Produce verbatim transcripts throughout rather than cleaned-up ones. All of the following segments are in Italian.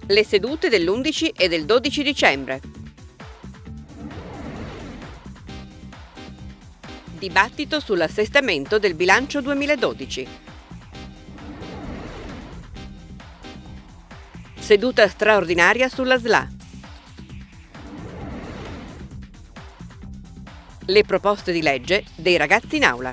Le sedute dell'undici e del dodici dicembre. Dibattito sull'assestamento del bilancio duemiladodici. Seduta straordinaria sulla S L A. Le proposte di legge dei ragazzi in aula.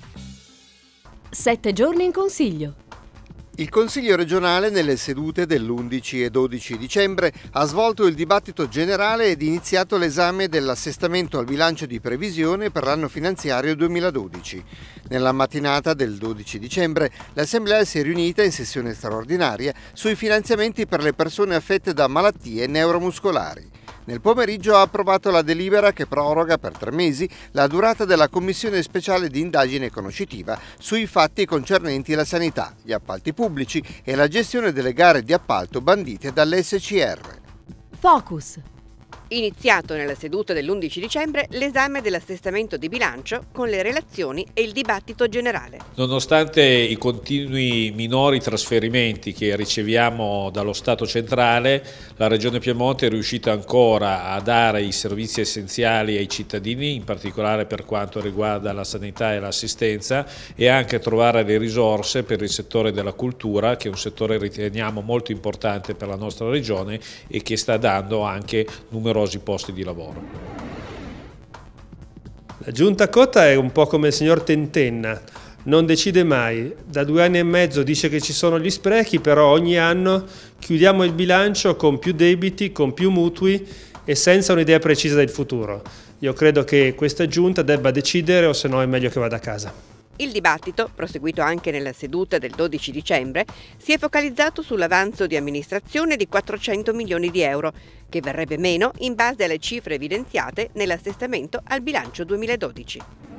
Sette giorni in consiglio. Il Consiglio regionale nelle sedute dell'undici e dodici dicembre ha svolto il dibattito generale ed iniziato l'esame dell'assestamento al bilancio di previsione per l'anno finanziario duemiladodici. Nella mattinata del dodici dicembre l'Assemblea si è riunita in sessione straordinaria sui finanziamenti per le persone affette da malattie neuromuscolari. Nel pomeriggio ha approvato la delibera che proroga per tre mesi la durata della Commissione speciale di indagine conoscitiva sui fatti concernenti la sanità, gli appalti pubblici e la gestione delle gare di appalto bandite dall'S C R. Focus. Iniziato nella seduta dell'undici dicembre l'esame dell'assestamento di bilancio con le relazioni e il dibattito generale. Nonostante i continui minori trasferimenti che riceviamo dallo Stato centrale, la Regione Piemonte è riuscita ancora a dare i servizi essenziali ai cittadini, in particolare per quanto riguarda la sanità e l'assistenza, e anche a trovare le risorse per il settore della cultura, che è un settore riteniamo molto importante per la nostra Regione e che sta dando anche numerosi posti di lavoro. La Giunta Cotta è un po' come il signor Tentenna, non decide mai. Da due anni e mezzo dice che ci sono gli sprechi, però ogni anno chiudiamo il bilancio con più debiti, con più mutui e senza un'idea precisa del futuro. Io credo che questa Giunta debba decidere, o se no è meglio che vada a casa. Il dibattito, proseguito anche nella seduta del dodici dicembre, si è focalizzato sull'avanzo di amministrazione di quattrocento milioni di euro, che verrebbe meno in base alle cifre evidenziate nell'assestamento al bilancio duemiladodici.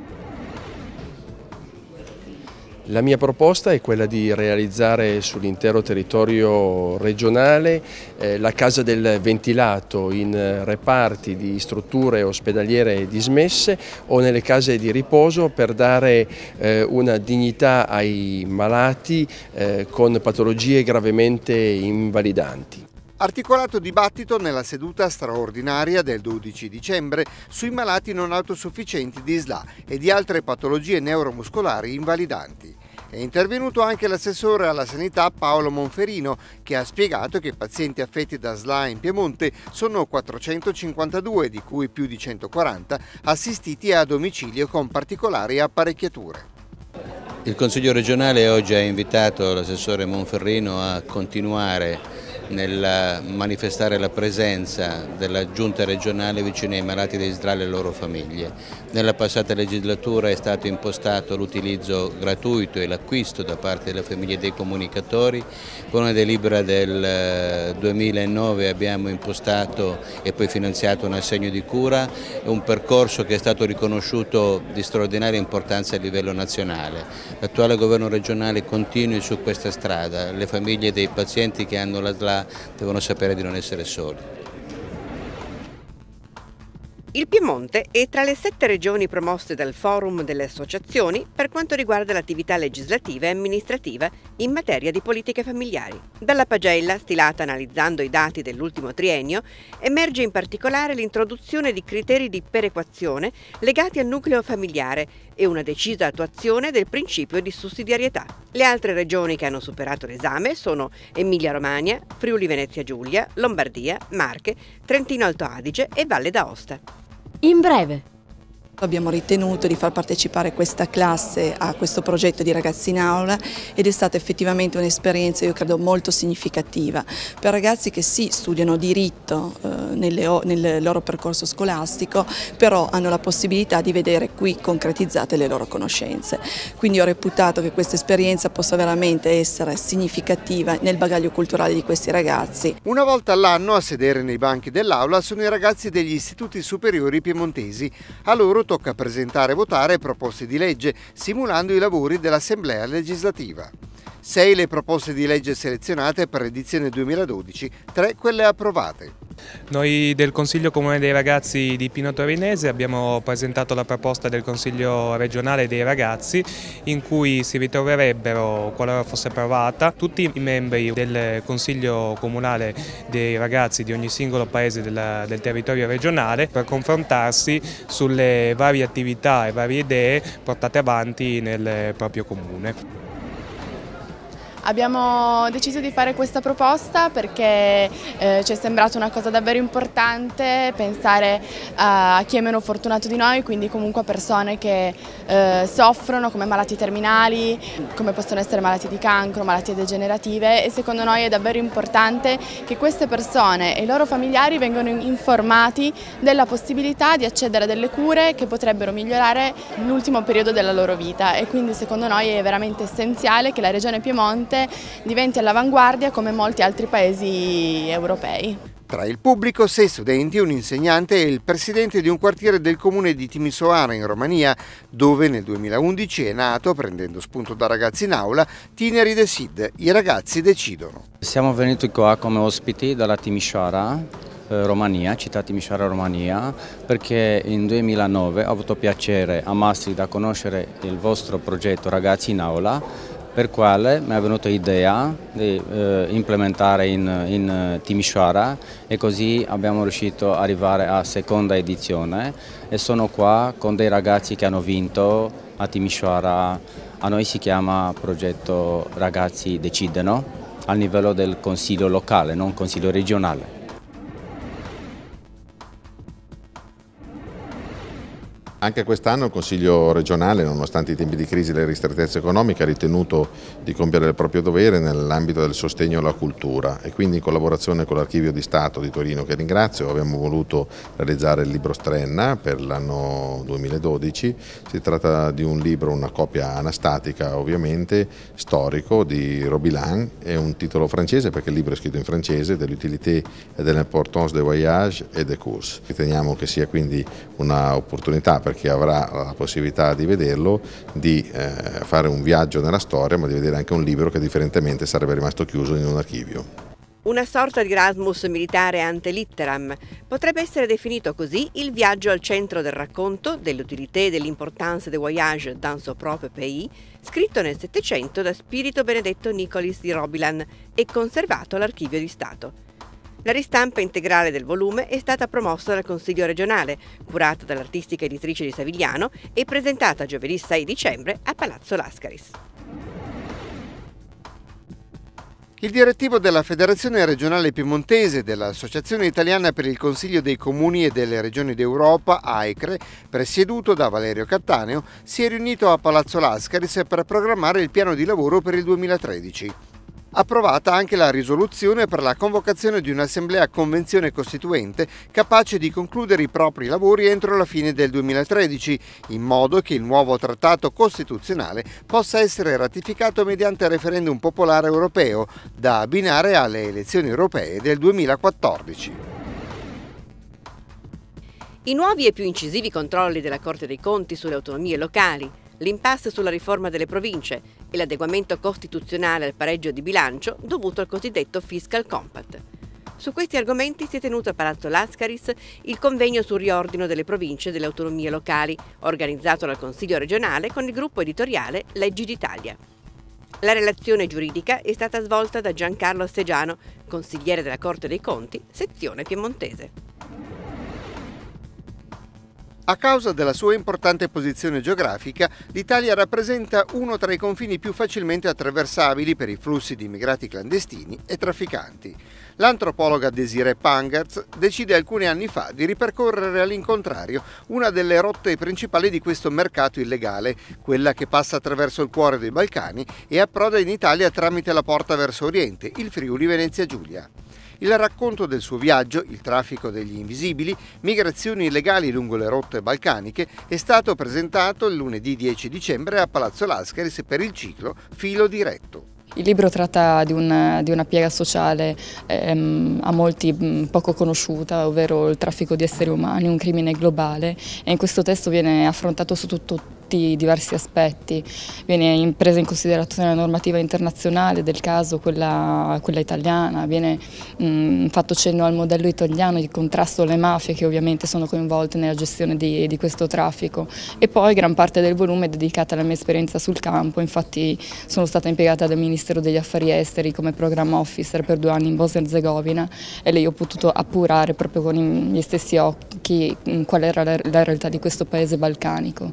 La mia proposta è quella di realizzare sull'intero territorio regionale eh, la casa del ventilato in reparti di strutture ospedaliere dismesse o nelle case di riposo per dare eh, una dignità ai malati eh, con patologie gravemente invalidanti. Articolato dibattito nella seduta straordinaria del dodici dicembre sui malati non autosufficienti di S L A e di altre patologie neuromuscolari invalidanti. È intervenuto anche l'assessore alla sanità Paolo Monferino, che ha spiegato che i pazienti affetti da S L A in Piemonte sono quattrocentocinquantadue, di cui più di centoquaranta assistiti a domicilio con particolari apparecchiature. Il Consiglio regionale oggi ha invitato l'assessore Monferrino a continuare nel manifestare la presenza della Giunta regionale vicino ai malati di S L A e alle loro famiglie. Nella passata legislatura è stato impostato l'utilizzo gratuito e l'acquisto da parte delle famiglie dei comunicatori. Con una delibera del duemilanove abbiamo impostato e poi finanziato un assegno di cura, un percorso che è stato riconosciuto di straordinaria importanza a livello nazionale. L'attuale governo regionale continui su questa strada, le famiglie dei pazienti che hanno la S L A devono sapere di non essere soli. Il Piemonte è tra le sette regioni promosse dal Forum delle Associazioni per quanto riguarda l'attività legislativa e amministrativa in materia di politiche familiari. Dalla pagella, stilata analizzando i dati dell'ultimo triennio, emerge in particolare l'introduzione di criteri di perequazione legati al nucleo familiare e una decisa attuazione del principio di sussidiarietà. Le altre regioni che hanno superato l'esame sono Emilia-Romagna, Friuli-Venezia Giulia, Lombardia, Marche, Trentino-Alto Adige e Valle d'Aosta. In breve. Abbiamo ritenuto di far partecipare questa classe a questo progetto di Ragazzi in Aula ed è stata effettivamente un'esperienza, io credo, molto significativa per ragazzi che sì, studiano diritto eh, nelle, nel loro percorso scolastico, però hanno la possibilità di vedere qui concretizzate le loro conoscenze. Quindi ho reputato che questa esperienza possa veramente essere significativa nel bagaglio culturale di questi ragazzi. Una volta all'anno a sedere nei banchi dell'aula sono i ragazzi degli istituti superiori piemontesi. A loro tocca presentare e votare proposte di legge, simulando i lavori dell'Assemblea legislativa. Sei le proposte di legge selezionate per l'edizione duemiladodici, tre quelle approvate. Noi del Consiglio Comune dei Ragazzi di Pino Torinese abbiamo presentato la proposta del Consiglio regionale dei ragazzi in cui si ritroverebbero, qualora fosse approvata, tutti i membri del Consiglio Comunale dei Ragazzi di ogni singolo paese del, del territorio regionale per confrontarsi sulle varie attività e varie idee portate avanti nel proprio comune. Abbiamo deciso di fare questa proposta perché eh, ci è sembrata una cosa davvero importante pensare a chi è meno fortunato di noi, quindi comunque a persone che eh, soffrono come malattie terminali, come possono essere malattie di cancro, malattie degenerative, e secondo noi è davvero importante che queste persone e i loro familiari vengano informati della possibilità di accedere a delle cure che potrebbero migliorare l'ultimo periodo della loro vita, e quindi secondo noi è veramente essenziale che la Regione Piemonte diventi all'avanguardia come molti altri paesi europei. Tra il pubblico sei studenti, un insegnante e il presidente di un quartiere del comune di Timisoara in Romania, dove nel duemilaundici è nato, prendendo spunto da Ragazzi in Aula, Tineri Decide, i ragazzi decidono. Siamo venuti qua come ospiti dalla Timisoara, eh, Romania, città Timisoara, Romania, perché in duemilanove ho avuto piacere a Maastricht da conoscere il vostro progetto Ragazzi in Aula, per quale mi è venuta l'idea di eh, implementare in, in Timisoara, e così abbiamo riuscito ad arrivare alla seconda edizione e sono qua con dei ragazzi che hanno vinto a Timisoara. A noi si chiama progetto Ragazzi Decidono a livello del consiglio locale, non consiglio regionale. Anche quest'anno il Consiglio regionale, nonostante i tempi di crisi e le ristrettezze economiche, ha ritenuto di compiere il proprio dovere nell'ambito del sostegno alla cultura, e quindi in collaborazione con l'Archivio di Stato di Torino, che ringrazio, abbiamo voluto realizzare il libro Strenna per l'anno duemiladodici. Si tratta di un libro, una copia anastatica ovviamente, storico di Robilan, è un titolo francese perché il libro è scritto in francese, de l'utilité et de l'importance des voyages et des courses. Riteniamo che sia quindi un'opportunità per chi avrà la possibilità di vederlo, di eh, fare un viaggio nella storia, ma di vedere anche un libro che differentemente sarebbe rimasto chiuso in un archivio. Una sorta di Erasmus militare ante litteram. Potrebbe essere definito così il viaggio al centro del racconto dell'utilité e dell'importance des voyages dans son propre pays, scritto nel Settecento da Spirito Benedetto Nicolis di Robilan e conservato all'Archivio di Stato. La ristampa integrale del volume è stata promossa dal Consiglio regionale, curata dall'artistica editrice di Savigliano e presentata giovedì sei dicembre a Palazzo Lascaris. Il direttivo della Federazione regionale piemontese dell'Associazione italiana per il Consiglio dei Comuni e delle Regioni d'Europa, AICRE, presieduto da Valerio Cattaneo, si è riunito a Palazzo Lascaris per programmare il piano di lavoro per il duemilatredici. Approvata anche la risoluzione per la convocazione di un'assemblea convenzione costituente capace di concludere i propri lavori entro la fine del duemilatredici, in modo che il nuovo trattato costituzionale possa essere ratificato mediante referendum popolare europeo, da abbinare alle elezioni europee del duemilaquattordici. I nuovi e più incisivi controlli della Corte dei Conti sulle autonomie locali, l'impasse sulla riforma delle province e l'adeguamento costituzionale al pareggio di bilancio dovuto al cosiddetto Fiscal Compact. Su questi argomenti si è tenuto a Palazzo Lascaris il convegno sul riordino delle province e delle autonomie locali, organizzato dal Consiglio regionale con il gruppo editoriale Leggi d'Italia. La relazione giuridica è stata svolta da Giancarlo Assegiano, consigliere della Corte dei Conti, sezione piemontese. A causa della sua importante posizione geografica, l'Italia rappresenta uno tra i confini più facilmente attraversabili per i flussi di immigrati clandestini e trafficanti. L'antropologa Desiree Pangertz decide alcuni anni fa di ripercorrere all'incontrario una delle rotte principali di questo mercato illegale, quella che passa attraverso il cuore dei Balcani e approda in Italia tramite la porta verso Oriente, il Friuli Venezia Giulia. Il racconto del suo viaggio, il traffico degli invisibili, migrazioni illegali lungo le rotte balcaniche, è stato presentato il lunedì dieci dicembre a Palazzo Lascaris per il ciclo Filo Diretto. Il libro tratta di una, di una piega sociale ehm, a molti mh, poco conosciuta, ovvero il traffico di esseri umani, un crimine globale, e in questo testo viene affrontato su tutto tutti i diversi aspetti. Viene presa in considerazione la normativa internazionale del caso, quella, quella italiana, viene mh, fatto cenno al modello italiano di contrasto alle mafie che ovviamente sono coinvolte nella gestione di, di questo traffico, e poi gran parte del volume è dedicata alla mia esperienza sul campo. Infatti sono stata impiegata dal Ministero degli Affari Esteri come program officer per due anni in Bosnia e Erzegovina, e lì ho potuto appurare proprio con i miei stessi occhi qual era la, la realtà di questo paese balcanico.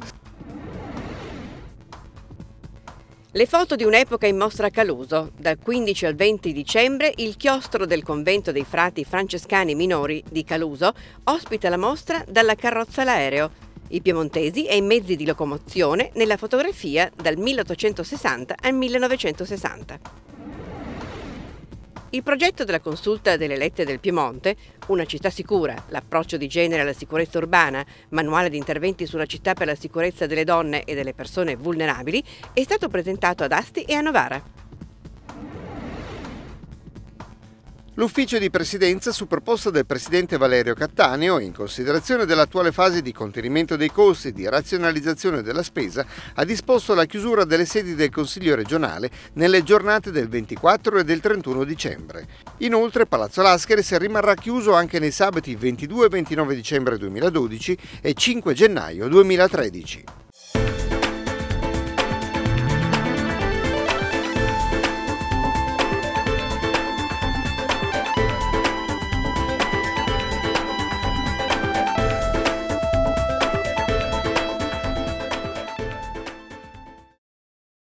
Le foto di un'epoca in mostra a Caluso. Dal quindici al venti dicembre il chiostro del convento dei frati francescani minori di Caluso ospita la mostra Dalla carrozza all'aereo, i piemontesi e i mezzi di locomozione nella fotografia dal milleottocentosessanta al millenovecentosessanta. Il progetto della consulta delle Lette del Piemonte, Una città sicura, l'approccio di genere alla sicurezza urbana, manuale di interventi sulla città per la sicurezza delle donne e delle persone vulnerabili, è stato presentato ad Asti e a Novara. L'ufficio di presidenza, su proposta del presidente Valerio Cattaneo, in considerazione dell'attuale fase di contenimento dei costi e di razionalizzazione della spesa, ha disposto la chiusura delle sedi del Consiglio regionale nelle giornate del ventiquattro e del trentuno dicembre. Inoltre Palazzo Lascaris rimarrà chiuso anche nei sabati ventidue e ventinove dicembre duemiladodici e cinque gennaio duemilatredici.